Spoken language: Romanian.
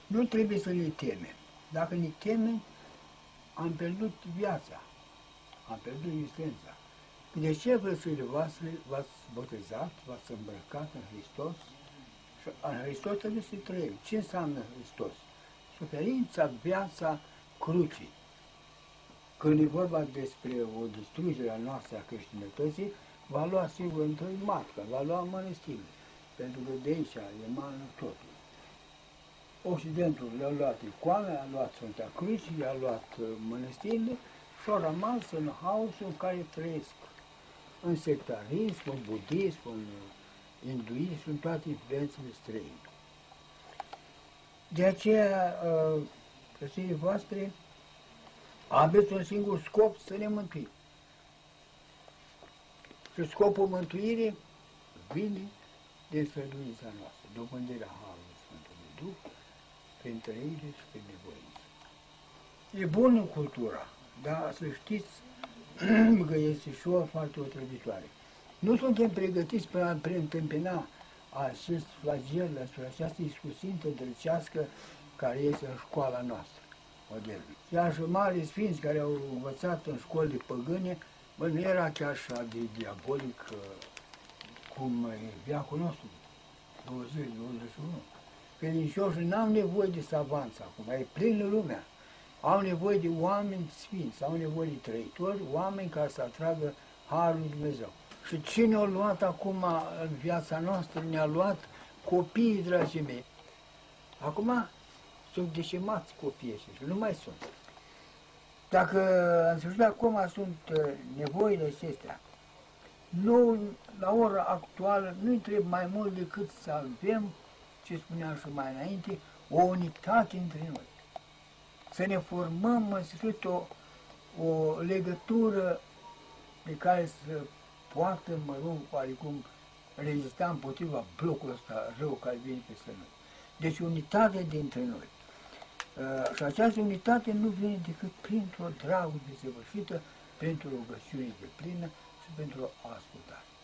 Nu trebuie să ne temem. Dacă ne temem, am pierdut viața, am pierdut existența. De ce frățurile voastre v-ați botezat, v-ați îmbrăcat în Hristos? Și în Hristos trebuie să trăim. Ce înseamnă Hristos? Suferința, viața crucii. Când e vorba despre o distrugere a noastră a creștinătății, va lua sigur întâi matca, va lua mănăstirile, pentru că de aici emană totul. Occidentul le-a luat icoanele, a luat Sfânta Cruce, le-a luat mănăstirile și au rămas în haosul în care trăiesc. În sectarism, în budism, în hinduism, în toate influențele străine. De aceea, frățiile voastre, aveți un singur scop, să ne mântuim. Și scopul mântuirii vine din sfăduința noastră, dobândirea Harului Sfântului Duh, prin trăire și prin nevoință. E bună cultura, dar să știți că este și o foarte otrăvitoare. Nu suntem pregătiți pentru a preîntâmpina acest flagel, această iscusință drăcească care este în școala noastră modernă. Iar și mari sfinți care au învățat în școli păgâne, nu era chiar așa de diabolic cum e viacul nostru, 20-21. Credincioșii n-au nevoie de savanță acum, e plină lumea. Au nevoie de oameni sfinți, au nevoie de trăitori, oameni care să atragă Harul lui Dumnezeu. Și cine a luat acum în viața noastră? Ne-a luat copiii, dragii mei. Acum sunt decimați copiii ăștia și nu mai sunt. Dacă în sfârșit acum sunt nevoile acestea, nu, la ora actuală nu-i trebuie mai mult decât să avem, ce spuneam și mai înainte, o unitate între noi. Să ne formăm în sfârșit o legătură pe care să poată, mă rog, oarecum rezista împotriva blocului ăsta rău care vine peste noi. Deci unitate dintre noi. Și această unitate nu vine decât printr-o dragoste desăvârșită, printr-o rugăciune de plină și pentru o ascultare.